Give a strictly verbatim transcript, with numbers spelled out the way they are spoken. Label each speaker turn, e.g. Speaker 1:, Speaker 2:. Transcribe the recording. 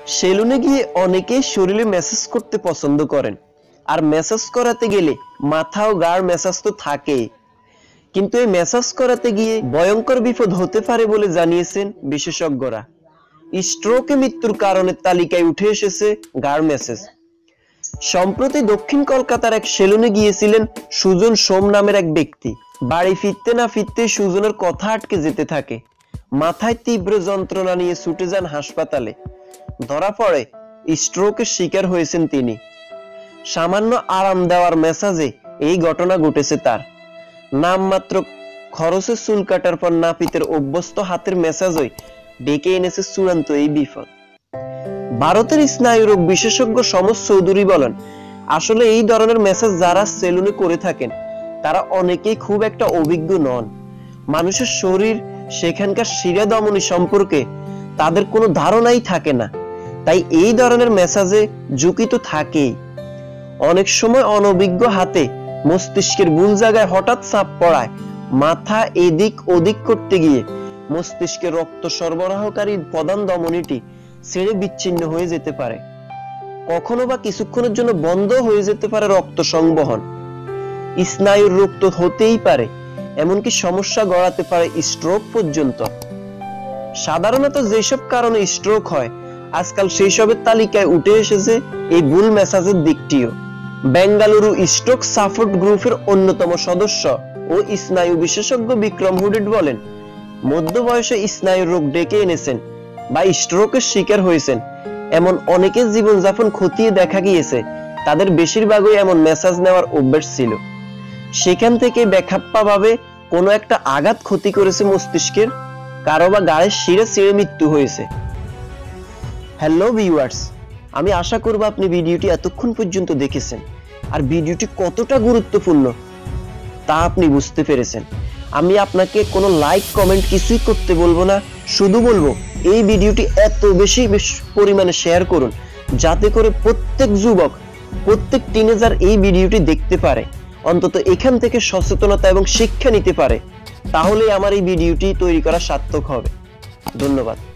Speaker 1: সেলুনে গিয়ে অনেকেই শরীরে ম্যাসাজ করতে পছন্দ করেন, আর ম্যাসাজ করাতে গেলে মাথা ও গার ম্যাসাজ তো থাকেই, কিন্তু এই ম্যাসাজ করাতে গিয়ে ভয়ঙ্কর বিপদ হতে পারে বলে জানিয়েছেন বিশেষজ্ঞরা। স্ট্রোকে মৃত্যুর কারণের তালিকায় উঠে এসেছে গার ম্যাসাজ। সম্প্রতি দক্ষিণ কলকাতার এক সেলুনে গিয়েছিলেন সুজন সোম নামের এক ব্যক্তি। বাড়ি ফিরতে না ফিরতে সুজনের কথা আটকে যেতে থাকে। মাথায় তীব্র যন্ত্রণা নিয়ে ছুটে যান হাসপাতালে। ধরা পড়ে স্ট্রোকের শিকার হয়েছেন তিনি। সামান্য আরাম দেওয়ার ম্যাসাজে এই ঘটনা ঘটেছে তার। নামমাত্র খরচে চুল কাটার পর নাপিতের অভ্যস্ত হাতের ম্যাসাজই ডেকে এনেছে চূড়ান্ত এই বিপদ। ভারতের স্নায়ুরোগ বিশেষজ্ঞ সমজ চৌধুরী বলেন, আসলে এই ধরনের ম্যাসাজ যারা সেলুনে করে থাকেন তারা অনেকেই খুব একটা অভিজ্ঞ নন। মানুষের শরীর, সেখানকার শিরা দমনী সম্পর্কে তাদের কোনো ধারণাই থাকে না, তাই এই ধরনের ম্যাসাজে ঝুঁকি তো থাকেই। অনেক সময় অনভিজ্ঞ হাতে মস্তিষ্কের ভুল জায়গায় হঠাৎ চাপ পড়ায় মাথা এদিক ওদিক করতে গিয়ে মস্তিষ্কের রক্ত সরবরাহকারী প্রধান ধমনীটি ছেড়ে বিচ্ছিন্ন হয়ে যেতে পারে। কখনো বা কিছুক্ষণের জন্য বন্ধ হয়ে যেতে পারে রক্ত সংবহন। স্নায়ুর রোগ তো হতেই পারে, এমনকি সমস্যা গড়াতে পারে স্ট্রোক পর্যন্ত। সাধারণত যেসব কারণে স্ট্রোক হয় আজকাল সেই সবের তালিকায় উঠে এসেছে এই ভুল ম্যাসাজের দিকটিও। বেঙ্গালুরু স্ট্রোক সাপোর্ট গ্রুপের অন্যতম সদস্য ও স্নায়ু বিশেষজ্ঞ বিক্রম হুডেট বলেন, মধ্য বয়সে স্নায়ুর রোগ ডেকে এনেছেন বা স্ট্রোকের শিকার হয়েছেন এমন অনেকের জীবনযাপন খতিয়ে দেখা গিয়েছে তাদের বেশিরভাগই এমন ম্যাসাজ নেওয়ার অভ্যাস ছিল। সেখান থেকে বেখাপ্পা ভাবে কোনো একটা আঘাত ক্ষতি করেছে মস্তিষ্কের, কারো বা গায়ের শিরা ছিঁড়ে মৃত্যু হয়েছে। হ্যালো ভিউয়ার্স, আমি আশা করব আপনি ভিডিওটি এতক্ষণ পর্যন্ত দেখেছেন আর ভিডিওটি কতটা গুরুত্বপূর্ণ তা আপনি বুঝতে পেরেছেন। আমি আপনাকে কোনো লাইক কমেন্ট কিছুই করতে বলবো না, শুধু বলবো এই ভিডিওটি এত বেশি পরিমাণে শেয়ার করুন যাতে করে প্রত্যেক যুবক, প্রত্যেক টিনেজার এই ভিডিওটি দেখতে পারে, অন্তত এখান থেকে সচেতনতা এবং শিক্ষা নিতে পারে। তাহলে আমার এই ভিডিওটি তৈরি করা সার্থক হবে। ধন্যবাদ।